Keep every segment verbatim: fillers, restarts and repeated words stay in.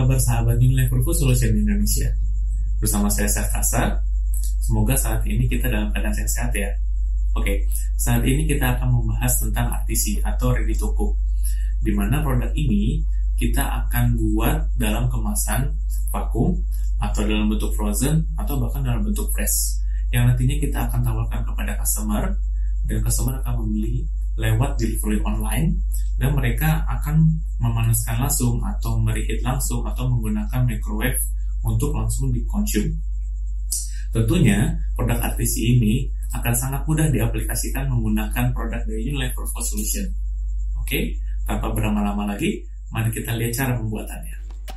kabar sahabat Unilever Food Solution Indonesia? Bersama saya Chef Kasar. Semoga saat ini kita dalam keadaan sehat-sehat ya. Oke, saat ini kita akan membahas tentang R T C atau Ready to Cook, di mana produk ini kita akan buat dalam kemasan vakum atau dalam bentuk frozen atau bahkan dalam bentuk fresh, yang nantinya kita akan tawarkan kepada customer, dan customer akan membeli lewat delivery online, dan mereka akan memanaskan langsung atau mereheat langsung atau menggunakan microwave untuk langsung dikonsum. Tentunya produk R T C ini akan sangat mudah diaplikasikan menggunakan produk dari Unilever Food Solution. Oke, tanpa berlama-lama lagi, mari kita lihat cara pembuatannya.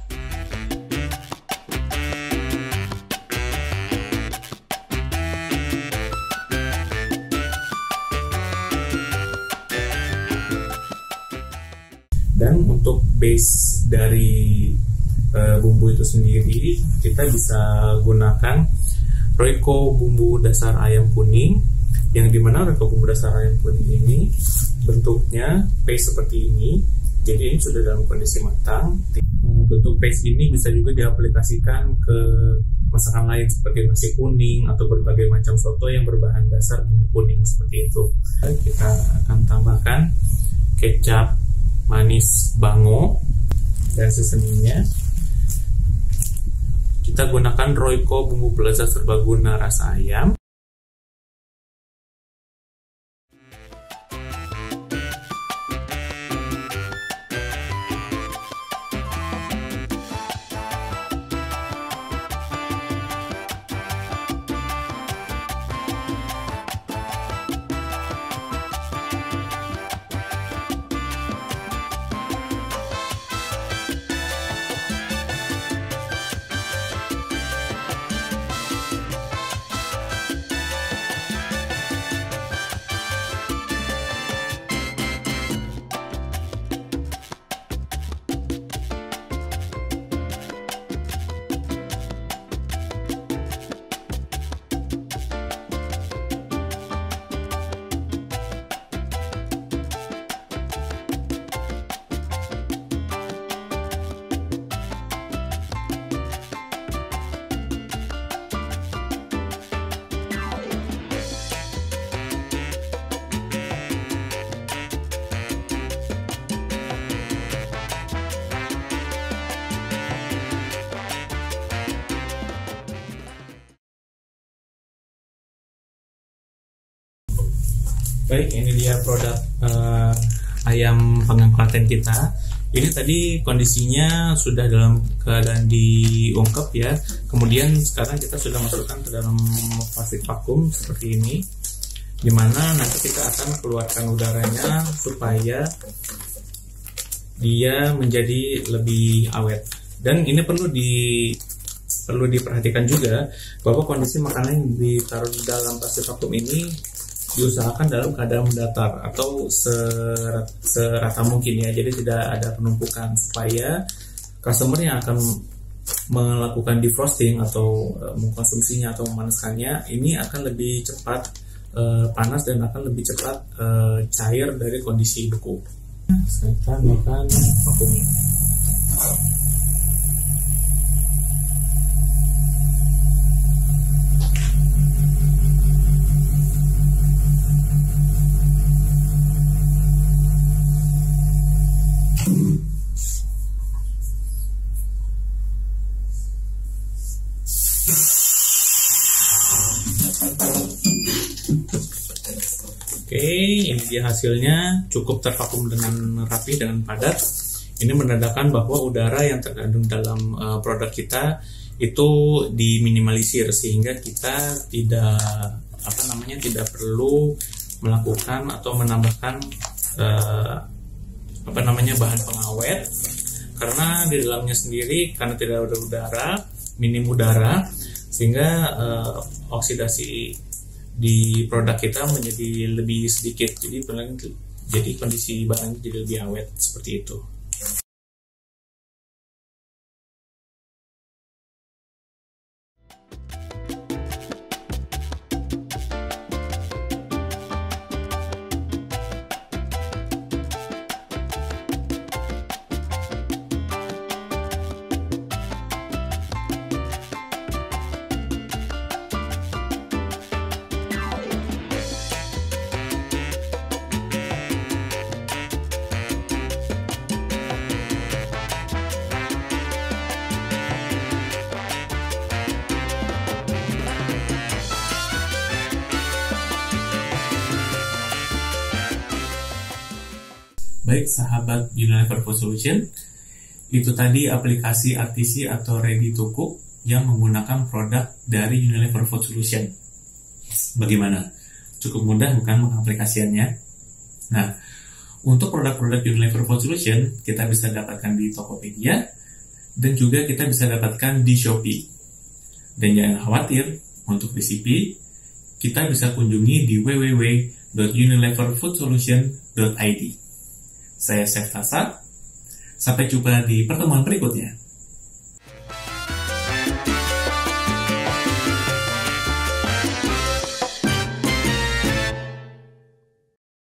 Dan untuk base dari uh, bumbu itu sendiri, kita bisa gunakan Royco bumbu dasar ayam kuning, yang dimana Royco bumbu dasar ayam kuning ini bentuknya paste seperti ini. Jadi ini sudah dalam kondisi matang. Bentuk paste ini bisa juga diaplikasikan ke masakan lain seperti nasi kuning atau berbagai macam soto yang berbahan dasar bumbu kuning seperti itu. Kita akan tambahkan kecap manis bango dan seasoningnya. Kita gunakan Royco bumbu pelezat serbaguna rasa ayam. Baik, ini dia produk uh, ayam panggang klaten kita. Ini tadi kondisinya sudah dalam keadaan diungkep ya. Kemudian sekarang kita sudah masukkan ke dalam plastik vakum seperti ini, dimana nanti kita akan keluarkan udaranya supaya dia menjadi lebih awet. Dan ini perlu di perlu diperhatikan juga bahwa kondisi makanan yang ditaruh di dalam plastik vakum ini diusahakan dalam keadaan mendatar atau serata, serata mungkin ya, jadi tidak ada penumpukan supaya customer yang akan melakukan defrosting atau uh, mengkonsumsinya atau memanaskannya ini akan lebih cepat uh, panas dan akan lebih cepat uh, cair dari kondisi beku. Saya tambahkan vakumnya. Oke, ini dia hasilnya, cukup tervakum dengan rapi dan padat. Ini menandakan bahwa udara yang terkandung dalam uh, produk kita itu diminimalisir sehingga kita tidak apa namanya tidak perlu melakukan atau menambahkan uh, apa namanya bahan pengawet, karena di dalamnya sendiri karena tidak ada udara, minim udara, sehingga uh, oksidasi di produk kita menjadi lebih sedikit, jadi jadi kondisi bahannya jadi lebih awet seperti itu. Baik sahabat Unilever Food Solution, itu tadi aplikasi R T C atau Ready to Cook yang menggunakan produk dari Unilever Food Solution. Bagaimana? Cukup mudah bukan mengaplikasikannya? Nah, untuk produk-produk Unilever Food Solution, kita bisa dapatkan di Tokopedia, dan juga kita bisa dapatkan di Shopee. Dan jangan khawatir, untuk resipi, kita bisa kunjungi di w w w dot unilever food solution dot i d. Saya Chef Tasat, sampai jumpa di pertemuan berikutnya.